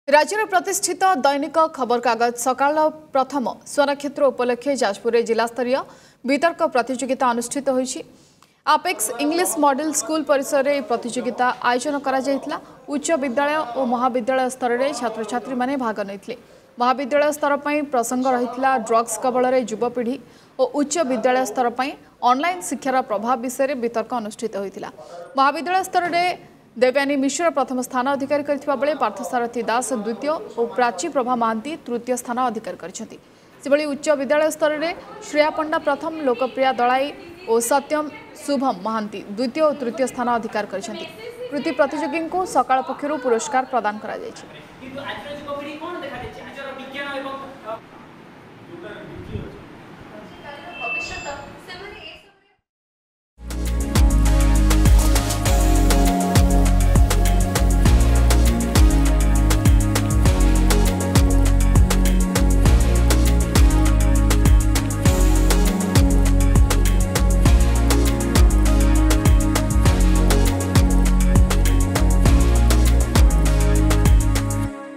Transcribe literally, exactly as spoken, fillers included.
राज्यर प्रतिष्ठित दैनिक खबर कागज सकाल प्रथम स्वरक्षेत्र उपलक्षे जाजपुर जिलास्तरीय वितर्क प्रतियोगिता अनुष्ठित होईछि। आपेक्स इंग्लिश मॉडल स्कूल परिसर में प्रतियोगिता आयोजन करा जायतिला। उच्च विद्यालय और महाविद्यालय स्तर में छात्र छात्री माने भाग नैथिले। महाविद्यालय स्तर पर प्रसंग रहितला ड्रग्स कबल में युवपीढ़ी और उच्च विद्यालय स्तर पर ऑनलाइन शिक्षार प्रभाव विषय वितर्क अनुष्ठित होइतिला। महाविद्यालय स्तर में देवयानी मिश्र प्रथम स्थान अधिकार करथिबा बेले पार्थसारथी दास द्वितीय और प्राची प्रभा महांती तृतीय स्थान अधिकार करछंती। सेबली उच्च विद्यालय स्तर में श्रेया पंडा प्रथम, लोकप्रिया दलाई और सत्यम शुभम महांती द्वितीय और तृतीय स्थान अधिकार करछंती। कृति प्रतियोगी को सकाळ पक्षरु पुरस्कार प्रदान करा जायछि। भविष्य